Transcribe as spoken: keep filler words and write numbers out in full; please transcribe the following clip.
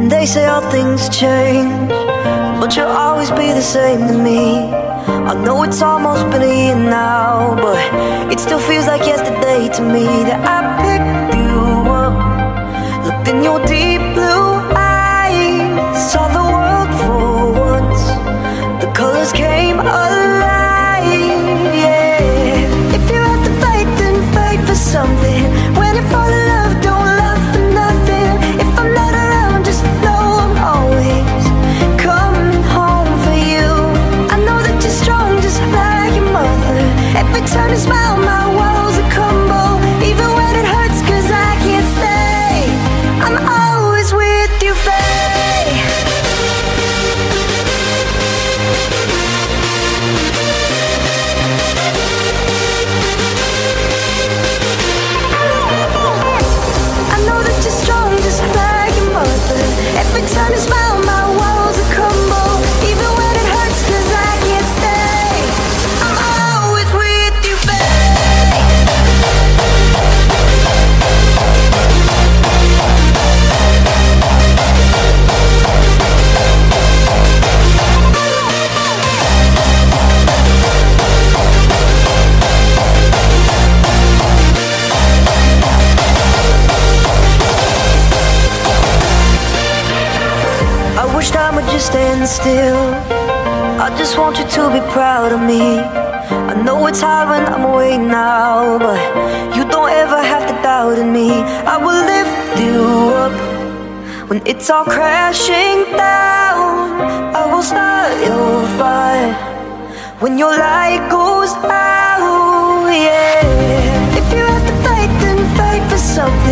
They say all things change, but you'll always be the same to me. I know it's almost been a year now, but it still feels like yesterday to me that I picked you up, looked in your deep blue eyes, saw the world for once, the colors came alive, yeah. If you have to fight, then fight for something. When you fall in love, don't love for nothing. If I'm not around, just know I'm always coming home for you. I know that you're strong, just like your mother. Every time you smile, my walls are crumble. Even when it hurts, cause I can't stay, I'm always with you, babe. I know that you're strong, just like your mother. Every time you smile, my walls are crumble. Even when it hurts, cause I can't stay, I'm always with you, babe. I wish time would just stand still. I just want you to be proud of me. I know it's hard when I'm away now, but you don't ever have to doubt in me. I will lift you up when it's all crashing down. I will start your fire when your light goes out, yeah. If you have to fight, then fight for something.